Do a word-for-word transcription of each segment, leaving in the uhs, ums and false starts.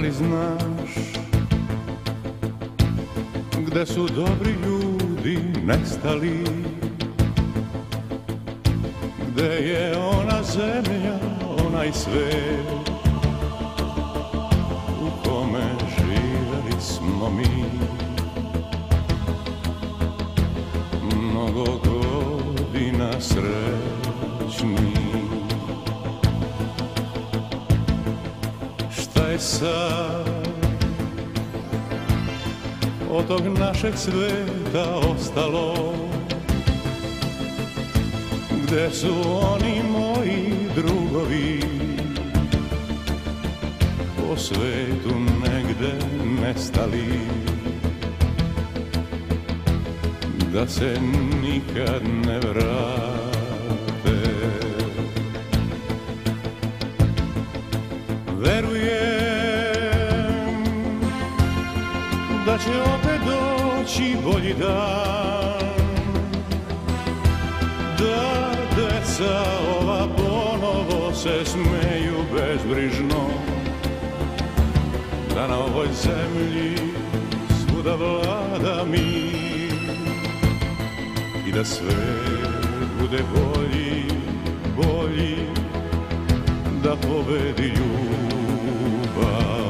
li znaš gde su dobri ljudi nestali, gde je ona zemlja, onaj svet u kome živeli smo mi mnogo godina srećni. Šta je sad od tog našeg sveta ostalo? Gde su oni moji drugovi? Po svetu negde nestali, da se nikad ne vrate. Verujem da će opet doći bolji dan, da deca ova ponovo se smeju bezbrižno, da na ovoj zemlji svuda vlada mir i da sve bude bolji, bolji, da pobedi ljubav.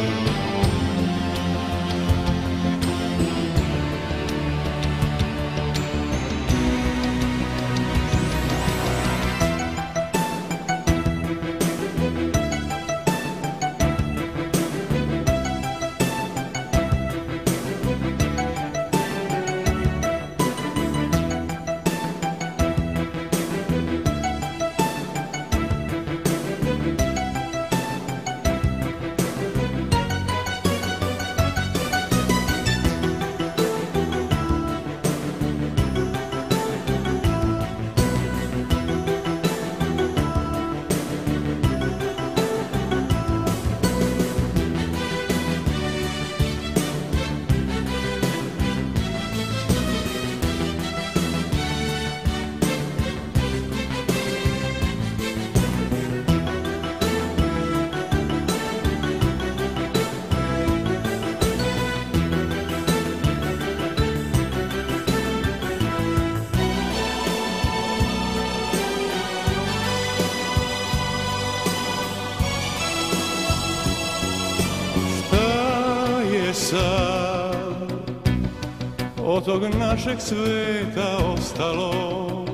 Sad od tog našeg sveta ostalo?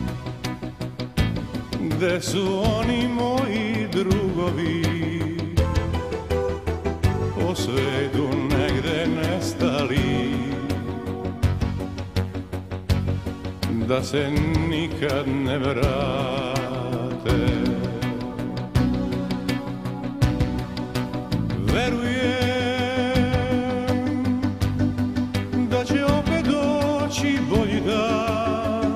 Gde su oni moji drugovi? Po svetu negde nestali, da se nikad ne vrate. Verujem da će opet doći bolji dan,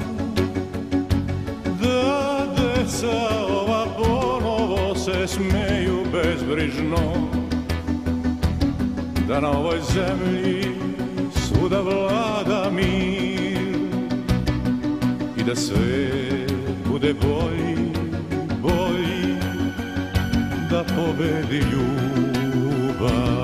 da deca ova ponovo se smeju bezbrižno, da na ovoj zemlji svuda vlada mir i da sve bude bolji, bolji, da pobedi ljubav.